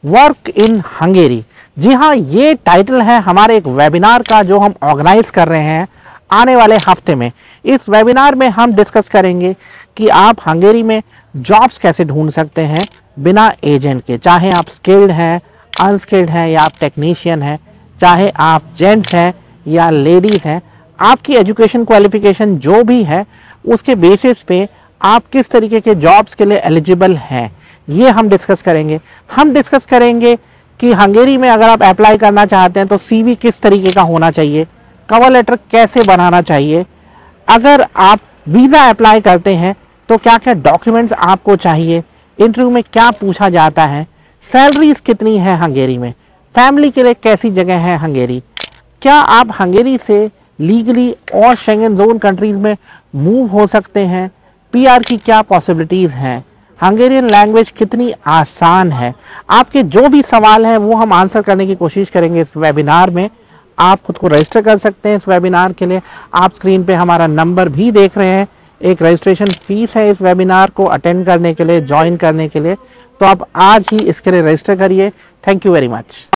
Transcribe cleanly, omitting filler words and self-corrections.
Work in Hungary. जी हाँ, ये title है हमारे एक वेबिनार का जो हम ऑर्गेनाइज कर रहे हैं आने वाले हफ्ते में। इस वेबिनार में हम डिस्कस करेंगे कि आप हंगेरी में जॉब्स कैसे ढूंढ सकते हैं बिना एजेंट के, चाहे आप स्किल्ड हैं, अनस्किल्ड हैं या आप टेक्नीशियन हैं, चाहे आप जेंट्स हैं या लेडीज़ हैं। आपकी एजुकेशन क्वालिफिकेशन जो भी है उसके बेसिस पे आप किस तरीके के जॉब्स के लिए एलिजिबल हैं, ये हम डिस्कस करेंगे। हम डिस्कस करेंगे कि हंगेरी में अगर आप अप्लाई करना चाहते हैं तो सीवी किस तरीके का होना चाहिए, कवर लेटर कैसे बनाना चाहिए, अगर आप वीज़ा अप्लाई करते हैं तो क्या क्या डॉक्यूमेंट्स आपको चाहिए, इंटरव्यू में क्या पूछा जाता है, सैलरीज कितनी है हंगेरी में, फैमिली के लिए कैसी जगह है हंगेरी, क्या आप हंगेरी से लीगली और शेंगन जोन कंट्रीज में मूव हो सकते हैं, पीआर की क्या पॉसिबिलिटीज़ हैं, हंगेरियन लैंग्वेज कितनी आसान है। आपके जो भी सवाल हैं वो हम आंसर करने की कोशिश करेंगे इस वेबिनार में। आप खुद को रजिस्टर कर सकते हैं इस वेबिनार के लिए। आप स्क्रीन पे हमारा नंबर भी देख रहे हैं। एक रजिस्ट्रेशन फीस है इस वेबिनार को अटेंड करने के लिए, ज्वाइन करने के लिए। तो आप आज ही इसके लिए रजिस्टर करिए। Thank you very much.